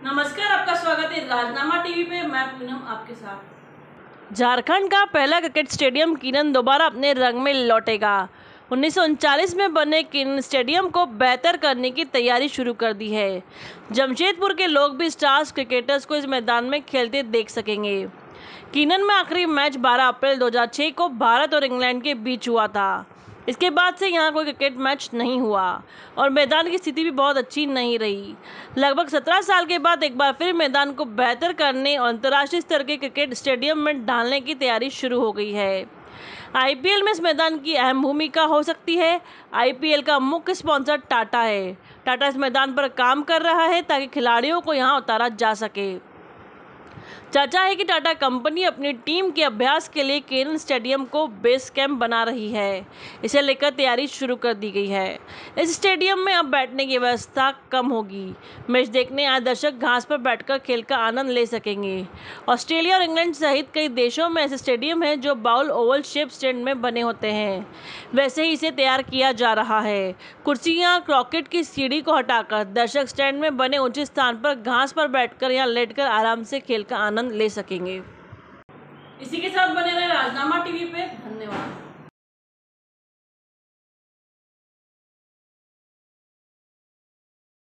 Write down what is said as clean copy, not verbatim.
नमस्कार, आपका स्वागत है राजनामा टीवी पे। मैं पूनम आपके साथ। झारखंड का पहला क्रिकेट स्टेडियम कीनन दोबारा अपने रंग में लौटेगा। 1939 में बने कीनन स्टेडियम को बेहतर करने की तैयारी शुरू कर दी है। जमशेदपुर के लोग भी स्टार्स क्रिकेटर्स को इस मैदान में खेलते देख सकेंगे। कीनन में आखिरी मैच 12 अप्रैल 2006 को भारत और इंग्लैंड के बीच हुआ था। इसके बाद से यहाँ कोई क्रिकेट मैच नहीं हुआ और मैदान की स्थिति भी बहुत अच्छी नहीं रही। लगभग 17 साल के बाद एक बार फिर मैदान को बेहतर करने और अंतर्राष्ट्रीय स्तर के क्रिकेट स्टेडियम में डालने की तैयारी शुरू हो गई है। आईपीएल में इस मैदान की अहम भूमिका हो सकती है। आईपीएल का मुख्य स्पॉन्सर टाटा है। टाटा इस मैदान पर काम कर रहा है ताकि खिलाड़ियों को यहाँ उतारा जा सके। चर्चा है कि टाटा कंपनी अपनी टीम के अभ्यास के लिए कीनन स्टेडियम को बेस कैंप बना रही है। इसे लेकर तैयारी शुरू कर दी गई है। इस स्टेडियम में अब बैठने की व्यवस्था कम होगी। मैच देखने आए दर्शक घास पर बैठकर खेल का आनंद ले सकेंगे। ऑस्ट्रेलिया और इंग्लैंड सहित कई देशों में ऐसे स्टेडियम हैं जो बाउल ओवल शेप स्टैंड में बने होते हैं। वैसे ही इसे तैयार किया जा रहा है। कुर्सियां, क्रॉकेट की सीढ़ी को हटाकर दर्शक स्टैंड में बने उचित स्थान पर घास पर बैठकर या लेटकर आराम से खेल का आनंद ले सकेंगे। इसी के साथ बने रहे राजनामा टीवी पे। धन्यवाद।